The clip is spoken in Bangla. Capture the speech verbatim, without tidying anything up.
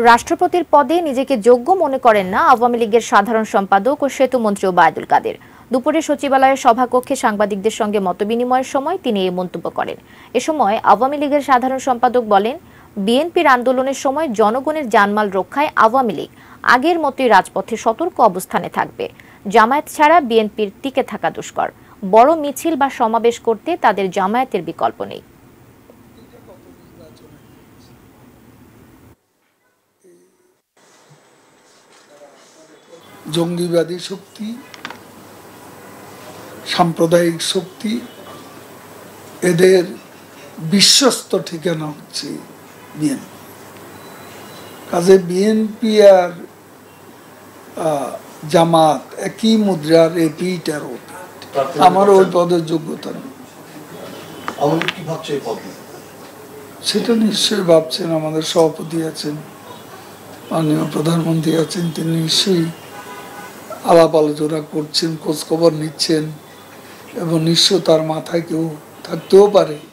রাষ্ট্রপতির পদে নিজেকে যোগ্য মনে করেন না আওয়ামী লীগের সাধারণ সম্পাদক ও সেতুমন্ত্রী ওবায়দুল কাদের। দুপুরে সচিবালয়ের সভাকক্ষে সাংবাদিকদের সঙ্গে মতবিনিময়ের সময় তিনি এই মন্তব্য করেন। এ সময় আওয়ামী লীগের সাধারণ সম্পাদক বলেন, বিএনপির আন্দোলনের সময় জনগণের জানমাল রক্ষায় আওয়ামী লীগ আগের মতোই রাজপথে সতর্ক অবস্থানে থাকবে। জামায়াত ছাড়া বিএনপির টিকে থাকা দুষ্কর। বড় মিছিল বা সমাবেশ করতে তাদের জামায়াতের বিকল্প নেই। জঙ্গিবাদী শক্তি, সাম্প্রদায়িক শক্তি, এদের বিশ্বস্ত ঠিকানা হচ্ছে বিএনপি। কাজে বিএনপি আর জামাত একই মুদ্রার এপিট আর ওপিট। আমার ওই পদের যোগ্যতা নেই। সেটা নিশ্চয়ই ভাবছেন। আমাদের সভাপতি আছেন, মাননীয় প্রধানমন্ত্রী আছেন, তিনি নিশ্চয়ই আলাপ আলোচনা করছেন, খোঁজখবর নিচ্ছেন এবং নিশ্চয় তার মাথায় কেউ থাকতেও পারে